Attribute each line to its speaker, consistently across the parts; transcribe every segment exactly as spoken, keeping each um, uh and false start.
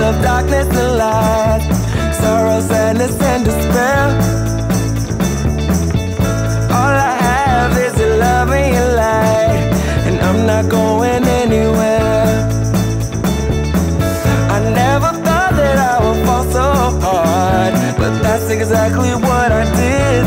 Speaker 1: of darkness and light, sorrow, sadness, and despair. All I have is your love and your light, and I'm not going anywhere. I never thought that I would fall so hard, but that's exactly what I did.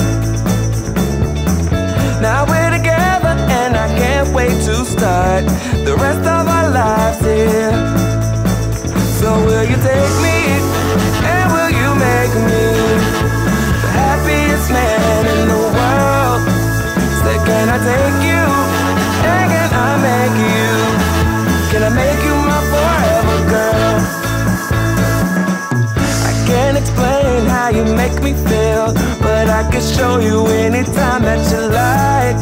Speaker 1: Now we're together and I can't wait to start the rest of our lives here. So will you take me and will you make me the happiest man in the world? Say, can I take you and can I make you? Can I make you my forever girl? I can't explain how you make me feel, but I can show you anytime that you like.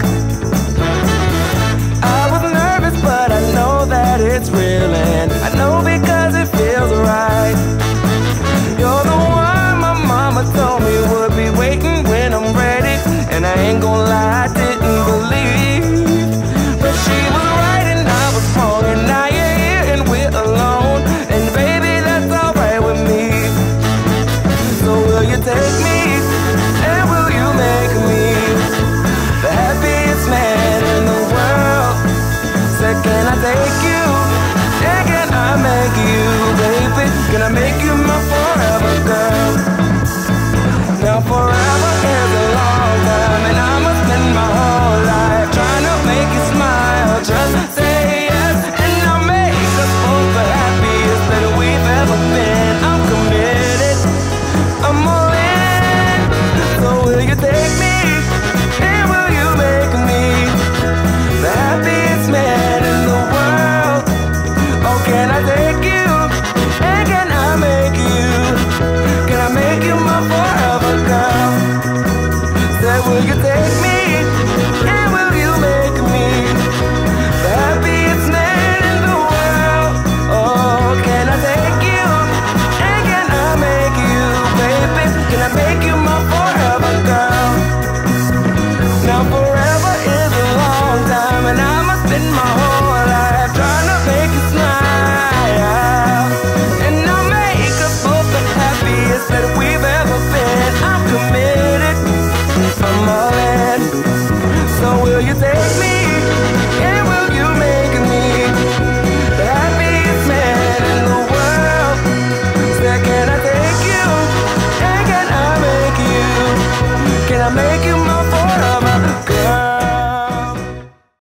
Speaker 1: I was nervous, but I know that it's real, and I know because it feels right. You're the one my mama told me would be waiting when I'm ready, and I ain't gonna lie, I didn't believe, but she was right and I was wrong, and now you're here and we're alone, and baby, that's alright with me. So will you take me and will you make me the happiest man in the world? Say, can I take you and can I make you, baby? Can I make you my forever girl? Now forever is a long time, and I must spend my whole life trying to make you smile. Just say yes and I'll make us both the happiest that we've ever been. I'm committed, I'm all in. So will you take me and will you make me the happiest man in the world? Oh, can I take you and can I make you? Can I make you my forever girl? Say, will you take me and will you make me the happiest man in the world? Oh, can I take you and can I make you, baby? Can I make you my forever girl? Now forever is a long time, and I must spend my